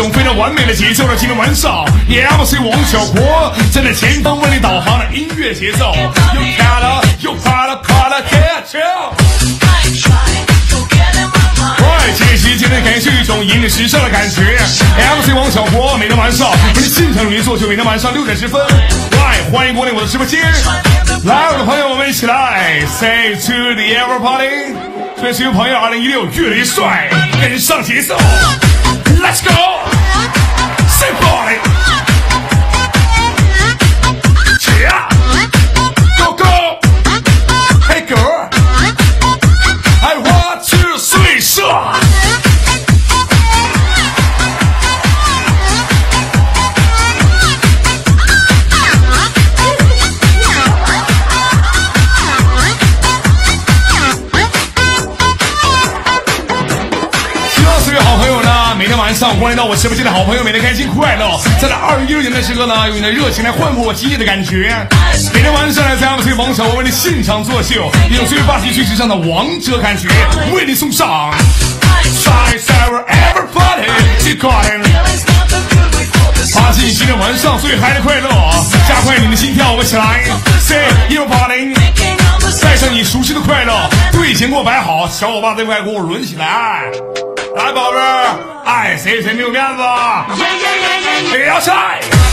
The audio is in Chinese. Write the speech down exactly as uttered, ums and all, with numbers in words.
种非常完美的节奏的今天晚上 ，M C 王小国正在前方为你导航的音乐节奏，又卡了又怕了怕了 catch up。喂，这时间的感觉一种引领时尚的感觉 ，M C 王小国每天晚上为你现场运作，就每天晚上六点十分。喂，欢迎光临我的直播间，来，我的朋友，我们一起来 say to the everybody。所以，有朋友，二零一六越来越帅，跟上节奏 ，Let's go，say boy， yeah， go go，hey girl，I want to swing song。每天晚上欢迎到我直播间的好朋友，每天开心快乐。在这二零一六年的时候呢，用你的热情来焕破我激烈的感觉。每天晚上来在 M C 王小国为你现场作秀，用最霸气最时尚的王者感觉为你送上。Everybody， 爬进今天晚上最嗨的快乐，加快你的心跳，我们起来 ，Say everybody， 带上你熟悉的快乐，队形给我摆好，小伙伴这块给我抡起来。来，宝贝儿，爱谁谁没有面子，别要菜。